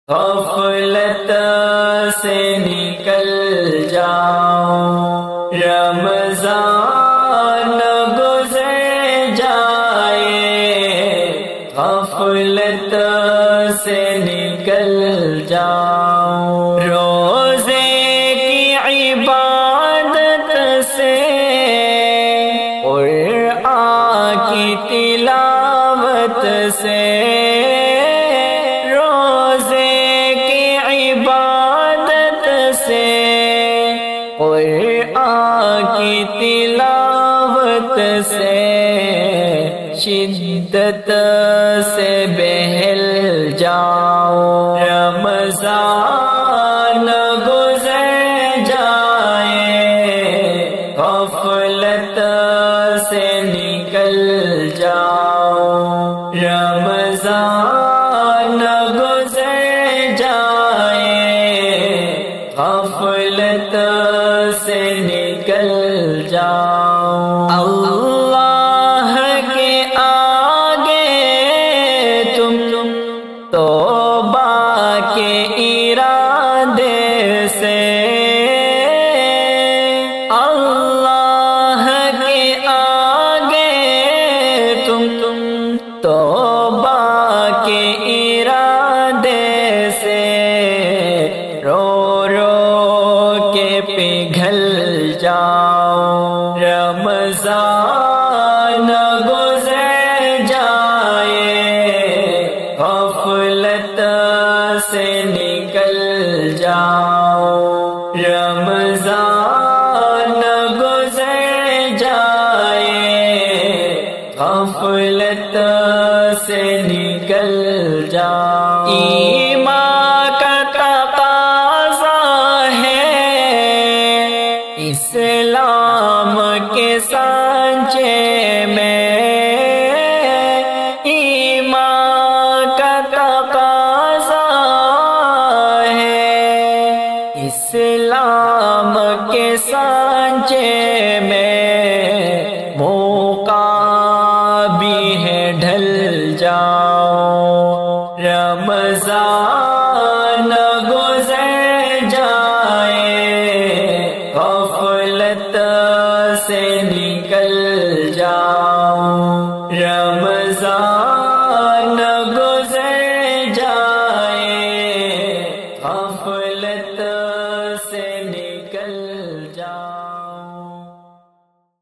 غفلت سے نکل جاؤں، رمضان گزر جائے، غفلت سے نکل جاؤں، روزے کی عبادت سے، قرآن کی تلاوت سے، قرآن کی تلاوت سے، شدت سے بہل جاؤں، رمضان گزر جائے، غفلت سے نکل جاؤں، رمضان گزر جائے، غفلت سے نکل جاؤں، اللہ کے آگے تم توبہ کے ارادے سے، اللہ کے آگے تم توبہ کے ارادے سے، رو پگھل جاؤ، رمضان گزر جائے، غفلت سے نکل جاؤ، رمضان گزر جائے، غفلت سے نکل جاؤ، ایمان کا اسلام کے سانچے میں، ایمان کا تقاضا ہے، اسلام کے سانچے میں، موقع بھی ہے ڈھل جاؤ،